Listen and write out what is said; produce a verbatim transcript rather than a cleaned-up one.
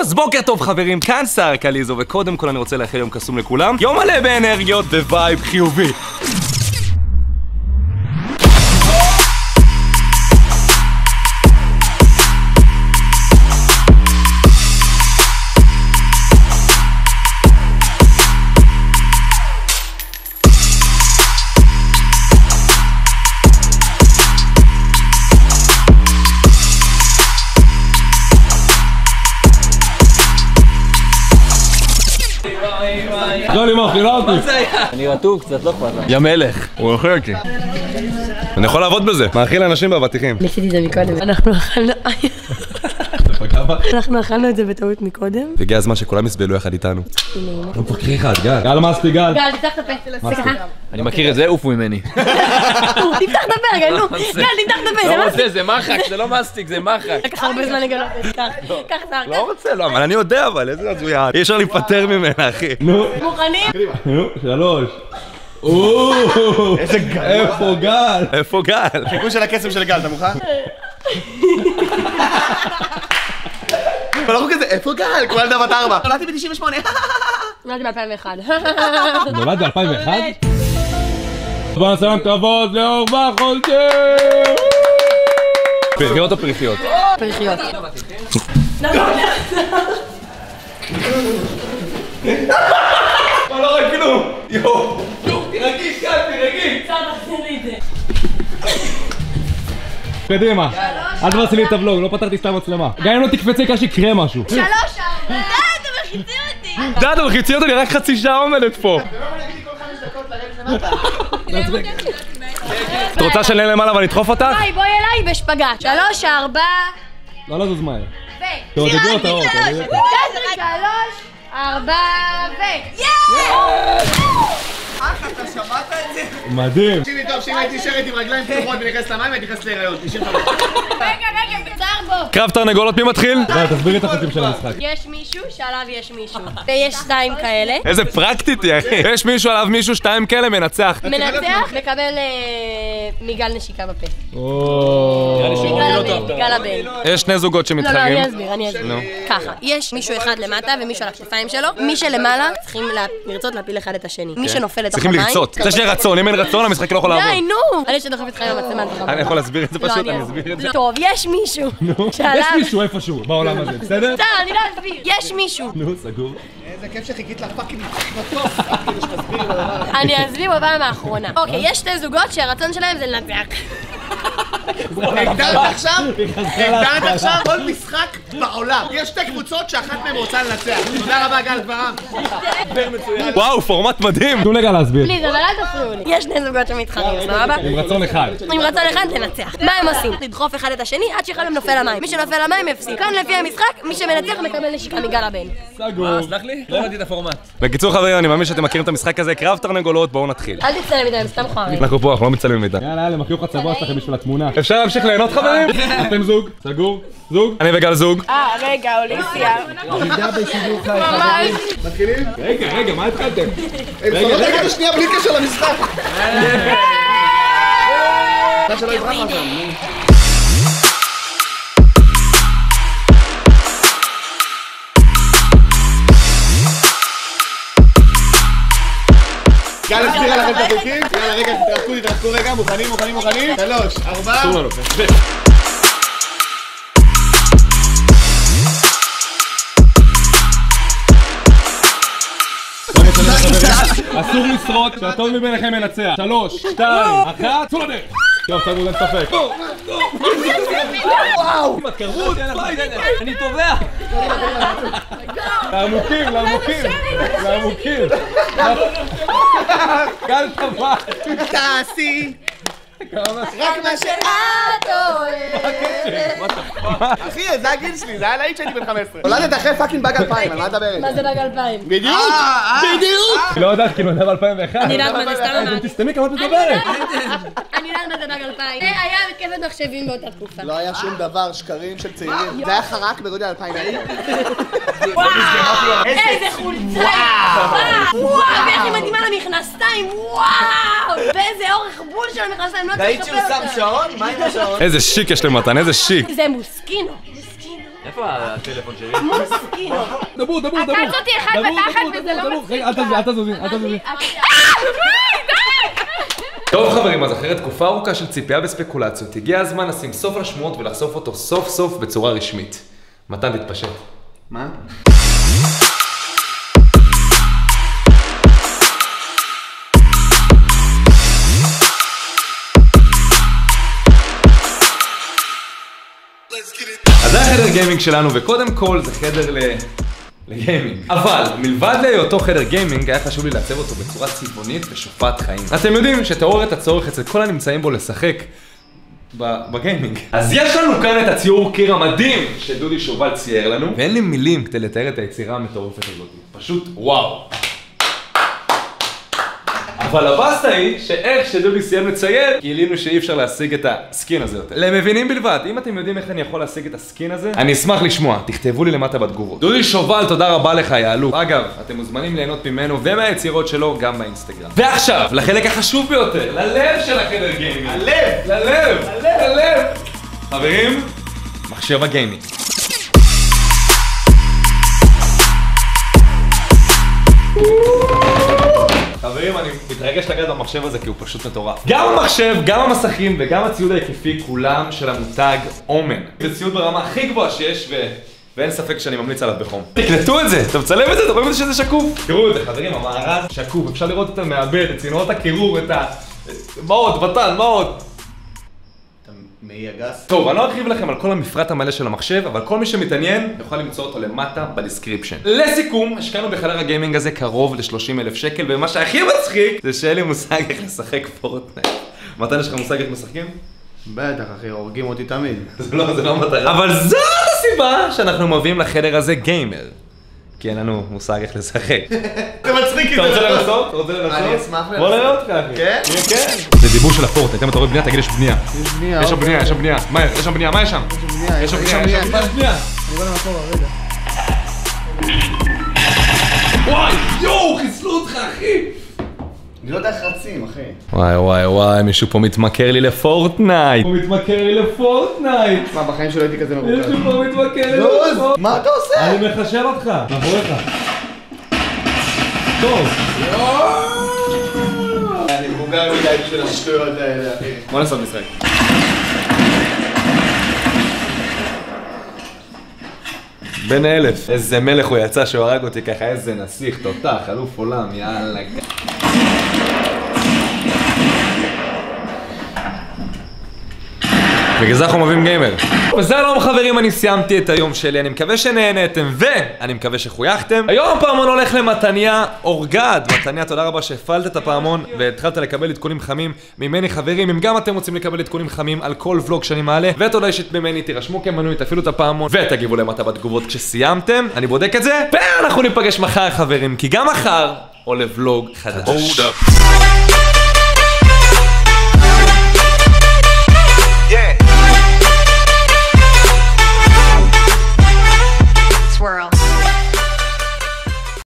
אז בוקר טוב חברים, כאן סער קליזו, וקודם כל אני רוצה לאחל יום קסום לכולם. יום מלא באנרגיות ווייב חיובי. לא, אני מאכילה אותי. אני רטוב קצת, לא אכפת. יא מלך, הוא אוכל אותי. אני יכול לעבוד בזה, מאכיל אנשים באבטיחים. ניסיתי את זה מקודם. אנחנו אכלנו... אנחנו אכלנו את זה בטעות מקודם. והגיע הזמן שכולם יסבלו יחד איתנו. לא פקרי אחד, גל. גל מסטי, גל. גל, תפתח את הפה. אני מכיר את זה, עופו ממני. תפתח את הפה, רגע, נו. גל, תפתח את הפה, זה לא מסטיק. רוצה, זה מחק, זה לא מסטיק, זה מחק. לקח הרבה זמן לגלות את זה. קח סער, לא רוצה, לא, אבל אני יודע, אבל איזה הזויה. אי אפשר להיפטר ממנה, אחי. נו. מוכנים? נו, שלוש. איזה גל. איפה גל? איפה גל? חיקוי של הקסם של גל, אתה מוכן? אבל אנחנו כזה, איפה גל? כמו ילדה בת ארבע. נולדתי ב-תשעים ושמונה. נולדתי ב-אלפיים ואחת. נולד ב-אלפיים ואחת? בוא נעשה להם כבוד לאורבך חולצ'ר! פרחיות או פרחיות? פרחיות. לא רואה כלום! יואו! תירגעי, גל, תירגעי! צעד תחזיר לי את זה. קדימה, אל תבצעי לי את הוולוג, לא פתרתי סתם מצלמה. גם אם לא תקפצי כאן שיקרה משהו. שלוש, ארבע. די, אתה מחיצי אותי. די, אתה מחיצי אותי, אני רק חצי שעה עומדת פה. אתה לא יכול להגיד לי כל חמש דקות לרדת למטה. את רוצה שאני למעלה ואני אדחוף אותך? ביי, בואי אליי בשפגט. שלוש, ארבע. לא לזוז מהר. ו... תעודדו אותה עוד, תעודדו אותה. שלוש, ארבע, ו... אח, אתה שמעת את זה? מדהים. תקשיבי טוב, שאם הייתי שרת עם רגליים פתוחות ונכנס למים, הייתי נכנס להיריון. תשעים וחמש. רגע, רגע, קצר בו. קרב תרנגולות, מי מתחיל? די, תסבירי את החוקים של המשחק. יש מישהו שעליו יש מישהו. ויש שתיים כאלה. איזה פרקטית היא, אחי. יש מישהו עליו מישהו, שתיים כאלה, מנצח. מנצח, מקבל אה, מגל נשיקה בפה. אוו. מגל הבן, מגל הבן. יש שני זוגות לא, לא, שמתחרים. אני אסביר, אני אסביר. ככה, יש מישהו אחד למטה ומישהו על הכתפיים שלו. מי שלמעלה צריכים לה- לרצות להפיל אחד את השני. מי שנופל לתוך צריכים המים... לרצות. צריך שיהיה רצון, אם אין רצון המשחק לא יכול לעבוד. די, נו! אני שדוחף איתך עם המצלמה. אני יכול להסביר את זה לא, פשוט, אני אסביר את זה. טוב, יש מישהו שעליו... יש מישהו איפשהו בעולם הזה, בסדר? בסדר, אני לא אסביר. יש מישהו. נו, סגור. איזה כיף שחיכית לפאקינג מטוס, כדי שתסבירי בדבר. אני אסביר בפעם האחרונה. אוקיי, יש שתי זוגות שהרצון שלהם זה לנצח. הגדרת עכשיו? הגדרת עכשיו כל משחק בעולם. יש שתי קבוצות שאחת מהן רוצה לנצח. תודה רבה גל דברם. וואו, פורמט מדהים. תנו לגל להסביר. פליז, אבל אל תפריעו לי. יש שני זוגות שמתחרים, סבבה? עם רצון אחד. עם רצון אחד תנצח. מה הם עושים? לדחוף אחד את השני עד שאחד מהם נופל למים. מי שנופל למים יפסיד. כאן לפי המשחק, מי שמנצח מקבל נשיקה מגל הבן. סגור. סלח לי? לא ראיתי את הפורמט. בקיצור חברים, אני מאמין שאתם מכירים את המשחק הזה, קרב תרנגולות, בואו נתחיל. אל תצטלם איתם, סתם חורים. אנחנו פה, אנחנו לא מצלמים איתה. יאללה, יאללה, מחיוך הצבוע שלכם בשביל התמונה. אפשר להמשיך ליהנות חברים? אתם זוג, סגור, זוג. אני וגל זוג. אה, רגע, אוליסיה. מתחילים? רגע, רגע, מה התחלתם? רגע, רגע, שנייה, בלי קשר למשחק. אתה שלא יברח אותם. גל הסבירה לכם את החוקים? יאללה רגע, תתרחקו, תתרחקו רגע, מוכנים, מוכנים, מוכנים? שלוש, ארבע. אסור לשרוד, שהטוב מביניכם ינצח. שלוש, שתיים, אחת, צאו לדרך! טוב, תנו להם ספק. וואו! התקרבות, אני תובע! לעמוקים, לעמוקים, לעמוקים. גל טבע. תעשי רק מה שאת אוהבת. אחי, זה הגיל שלי, זה היה להיט שהייתי בן חמש עשרה. נולדת אחרי פאקינג באג אלפיים, על מה את מדברת? מה זה באג אלפיים? בדיוק! בדיוק! לא יודעת, כי נולדה ב-אלפיים ואחת. אני יודעת מה זה סתם גם אמרתי. תסתמי כמה את מדברת. אני יודעת מה זה באג אלפיים. זה היה מתכוון מחשבים באותה תקופה. לא היה שום דבר, שקרים של צעירים. זה היה חרק בגודל אלפיים. וואו! איזה חולצה! וואו! ואיך היא מתאימה למכנסיים! וואו! ואיזה אורך בול של המכנסיים! ראית שהוא שם שעון? מה עם השעון? איזה שיק יש למתן, איזה שיק. זה מוסקינו. איפה הטלפון שלי? מוסקינו. דברו, דברו, דברו. עקץ אותי אחד בתחת וזה לא מצחיק. רגע, אל תזוזין, אל תזוזין. טוב חברים, אז אחרי תקופה ארוכה של ציפייה בספקולציות, הגיע הזמן לשים סוף לשמועות ולחשוף אותו סוף סוף בצורה רשמית. מתן, תתפשט. מה? אז זה החדר גיימינג שלנו, וקודם כל זה חדר ל... לגיימינג. אבל, מלבד להיותו חדר גיימינג, היה חשוב לי לעצב אותו בצורה צבעונית ושופעת חיים. אתם יודעים שתעורר את הצורך אצל כל הנמצאים בו לשחק בגיימינג. אז יש לנו כאן את הציור קיר המדהים שדודי שובל צייר לנו, ואין לי מילים כדי לתאר את היצירה המטורפת הזאת. פשוט וואו. אבל הבאסה היא שאיך שדודי סיים לצייר, גילינו שאי אפשר להשיג את הסקין הזה יותר. למבינים בלבד, אם אתם יודעים איך אני יכול להשיג את הסקין הזה, אני אשמח לשמוע, תכתבו לי למטה בתגובות. דודי שובל, תודה רבה לך, יעלו. אגב, אתם מוזמנים ליהנות ממנו ומהיצירות שלו גם באינסטגרם. ועכשיו, לחלק החשוב ביותר, ללב של החדר גיימינג. הלב! ללב! ללב! חברים, מחשב הגיימינג. חברים, אני מתרגש לגעת במחשב הזה כי הוא פשוט מטורף. גם המחשב, גם המסכים וגם הציוד ההיקפי כולם של המותג אומן. זה ציוד ברמה הכי גבוהה שיש ו... ואין ספק שאני ממליץ עליו בחום. תקלטו את זה, אתה מצלם את זה, אתה רואים את זה שזה שקוף? תראו את זה חברים, המארז שקוף, אפשר לראות את המעבד, את צינורות הקירור, את ה... מה עוד, בטן, מה עוד? מעי הגס. טוב, אני לא ארחיב לכם על כל המפרט המלא של המחשב, אבל כל מי שמתעניין יוכל למצוא אותו למטה בדיסקריפשן. לסיכום, השקענו בחדר הגיימינג הזה קרוב ל-שלושים אלף שקל, ומה שהכי מצחיק זה שאין לי מושג איך לשחק פורטנייט. מתן, יש לך מושג איך משחקים? בטח אחי, הורגים אותי תמיד. זה לא, זה לא מטרה. אבל זאת הסיבה שאנחנו מביאים לחדר הזה גיימר. כי אין לנו מושג איך לשחק. זה מצחיק. אתה רוצה לנסות? אתה רוצה לנסות? אני אשמח לנסות. בוא נראה אותך אחי. כן? כן. זה דיבור של הפורטנייט, אם אתה רואה בנייה, תגיד יש בנייה. יש בנייה. יש שם בנייה, יש שם בנייה. מה, יש שם בנייה, מה יש שם? יש שם בנייה, יש שם בנייה, יש שם בנייה. אני בא למקום הרגע. וואי, יואו, חיסלו אותך אחי. אני לא יודע איך רצים אחי. וואי וואי וואי, מישהו פה מתמכר לי לפורטנייט. הוא מתמכר לי לפורטנייט. מה, בחיים שלא הייתי כזה מרוכז. מישהו פה מתמכר לי לוז, לפורטנייט. מה אתה עושה? אני מחשב אותך, מאחוריך. טוב. אני מבוגר מדי בשביל השטויות האלה אחי. בוא נעשות משחק. בן אלף. איזה מלך הוא יצא שהוא הרג אותי ככה, איזה נסיך, תותח, אלוף עולם, יאללה. בגלל זה אנחנו מביאים גיימר. וזלום חברים, אני סיימתי את היום שלי, אני מקווה שנהנתם ואני מקווה שחויכתם. היום הפעמון הולך למתניה אורגד. מתניה, תודה רבה שהפעלת את הפעמון והתחלת לקבל עדכונים חמים ממני. חברים, אם גם אתם רוצים לקבל עדכונים חמים על כל ולוג שאני מעלה ותודה אישית ממני, תירשמו כמנוי, תפעילו את הפעמון ותגיבו למטה בתגובות כשסיימתם. אני בודק את זה ואנחנו ניפגש מחר חברים, כי גם מחר עולה ולוג חדש.